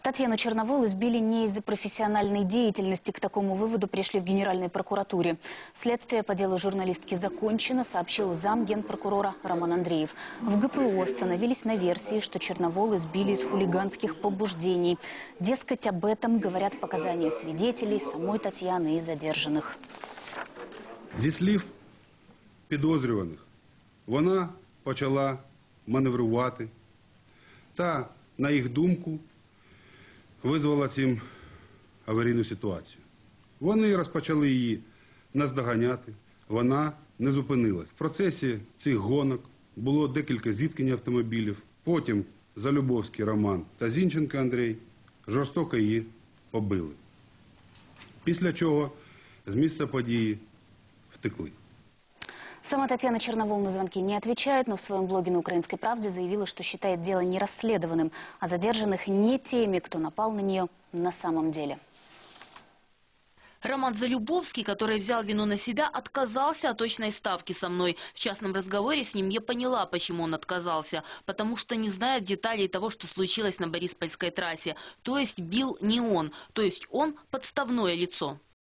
Татьяну Черновол избили не из-за профессиональной деятельности. К такому выводу пришли в Генеральной прокуратуре. Следствие по делу журналистки закончено, сообщил зам генпрокурора Роман Андреев. В ГПУ остановились на версии, что Черновол избили из хулиганских побуждений. Дескать, об этом говорят показания свидетелей, самой Татьяны и задержанных. Зі слів підозрюваних, вона почала маневрувати та, на їх думку, визвала цим аварійну ситуацію. Вони розпочали її наздоганяти, вона не зупинилась. В процесі цих гонок було декілька зіткнень автомобілів. Потім Залюбовський Роман та Зінченко Андрій жорстоко її побили. Після чого з місця події втекли. Сама Татьяна Черновол на звонки не отвечает, но в своем блоге на «Украинской правде» заявила, что считает дело нерасследованным, а задержанных не теми, кто напал на нее на самом деле. Роман Залюбовский, который взял вину на себя, отказался от очной ставки со мной. В частном разговоре с ним я поняла, почему он отказался. Потому что не знает деталей того, что случилось на Бориспольской трассе. То есть бил не он. То есть он подставное лицо.